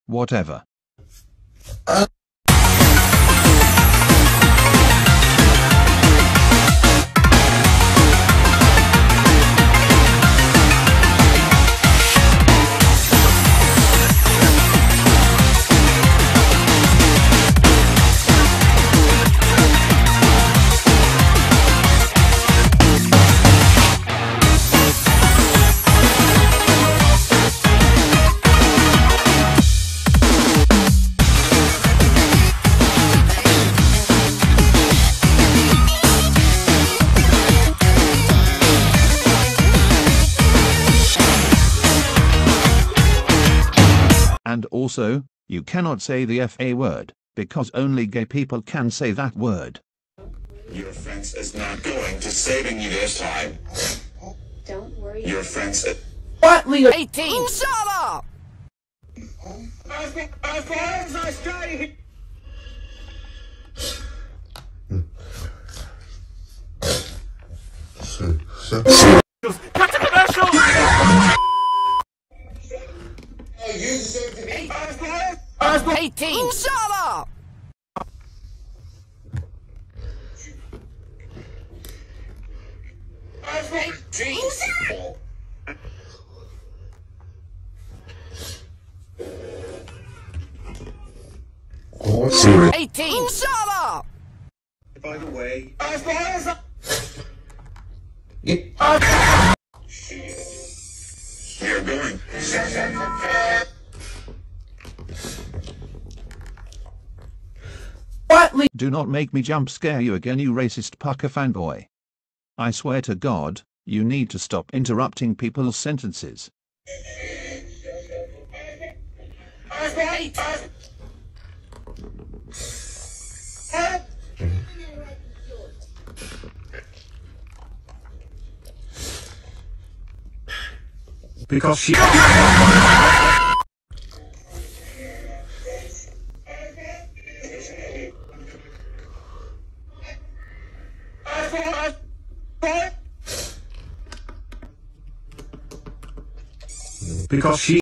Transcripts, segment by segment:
Whatever. And also, you cannot say the F-A word, because only gay people can say that word. Your friends is not going to saving you this time. Don't worry. Your friends is... What, Leah? 18! Shut up! As far as I stay... Cut the commercial! You deserve to be... 18! Shut up! Jeez. Serious. 18! Shut up! By the way... You're going... What, Leah? Do not make me jump scare you again, you racist pucker fanboy. I swear to God, you need to stop interrupting people's sentences. Because she... Because she...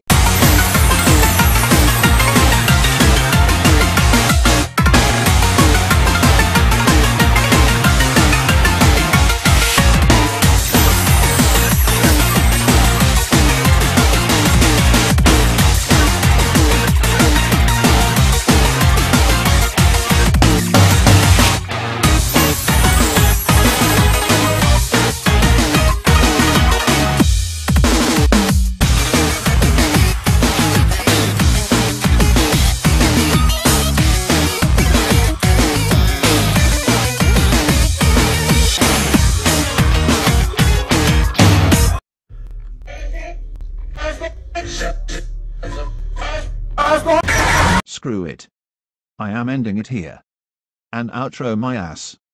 Screw it. I am ending it here. And outro my ass.